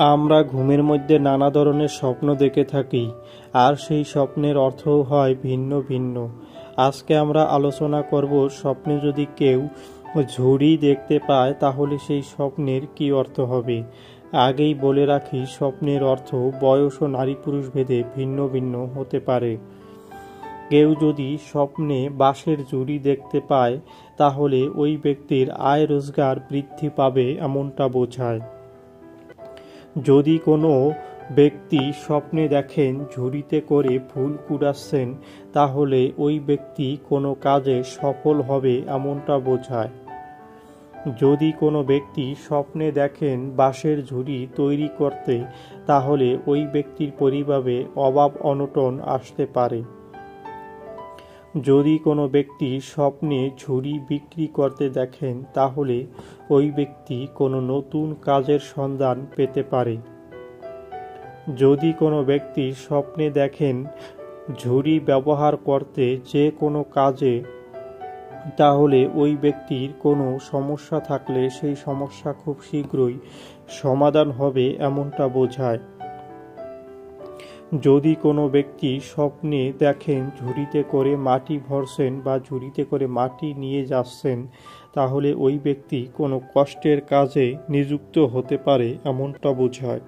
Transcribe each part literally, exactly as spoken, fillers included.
আমরা ঘুমের মধ্যে নানা ধরনের স্বপ্ন দেখে থাকি, আর সেই স্বপ্নের অর্থও হয় ভিন্ন ভিন্ন। আজকে আমরা আলোচনা করব, স্বপ্নে যদি কেউ ঝুড়ি দেখতে পায় তাহলে সেই স্বপ্নের কী অর্থ হবে। আগেই বলে রাখি, স্বপ্নের অর্থ বয়স ও নারী পুরুষ ভেদে ভিন্ন ভিন্ন হতে পারে। কেউ যদি স্বপ্নে বাঁশের ঝুড়ি দেখতে পায় তাহলে ওই ব্যক্তির আয় রোজগার বৃদ্ধি পাবে এমনটা বোঝায়। যদি কোনো ব্যক্তি স্বপ্নে দেখেন ঝুড়িতে করে ফুল কুড়াচ্ছেন তাহলে ওই ব্যক্তি কোনো কাজে সফল হবে এমনটা বোঝায়। যদি কোনো ব্যক্তি স্বপ্নে দেখেন বাঁশের ঝুড়ি তৈরি করতে তাহলে ওই ব্যক্তির পরিবারে অভাব অনটন আসতে পারে। যদি কোনো ব্যক্তি স্বপ্নে ঝুড়ি বিক্রি করতে দেখেন তাহলে ওই ব্যক্তি কোনো নতুন কাজের সন্ধান পেতে পারে। যদি কোনো ব্যক্তি স্বপ্নে দেখেন ঝুড়ি ব্যবহার করতে যে কোনো কাজে তাহলে ওই ব্যক্তির কোনো সমস্যা থাকলে সেই সমস্যা খুব শীঘ্রই সমাধান হবে এমনটা বোঝায়। যদি কোনো ব্যক্তি স্বপ্নে দেখেন ঝুড়িতে করে মাটি ভরছেন বা ঝুড়িতে করে মাটি নিয়ে যাচ্ছেন তাহলে ওই ব্যক্তি কোনো কষ্টের কাজে নিযুক্ত হতে পারে এমনটা বোঝায়।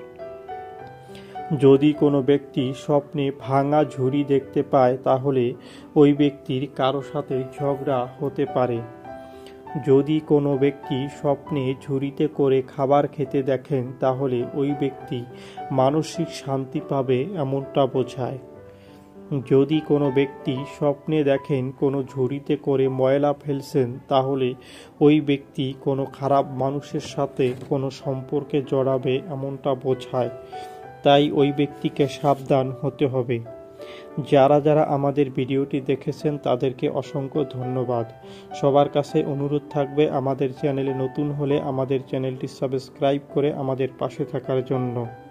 যদি কোনো ব্যক্তি স্বপ্নে ভাঙা ঝুড়ি দেখতে পায় তাহলে ওই ব্যক্তির কারো সাথে ঝগড়া হতে পারে। যদি কোনো ব্যক্তি স্বপ্নে ঝুড়িতে করে খাবার খেতে দেখেন তাহলে ওই ব্যক্তি মানসিক শান্তি পাবে এমনটা বোঝায়। যদি কোনো ব্যক্তি স্বপ্নে দেখেন কোনো ঝুড়িতে করে ময়লা ফেলছেন তাহলে ওই ব্যক্তি কোনো খারাপ মানুষের সাথে কোনো সম্পর্কে জড়াবে এমনটা বোঝায়। তাই ওই ব্যক্তিকে সাবধান হতে হবে। যারা যারা আমাদের ভিডিওটি দেখেছেন তাদেরকে অসংখ্য ধন্যবাদ। সবার কাছে অনুরোধ থাকবে, আমাদের চ্যানেলে নতুন হলে আমাদের চ্যানেলটি সাবস্ক্রাইব করে আমাদের পাশে থাকার জন্য।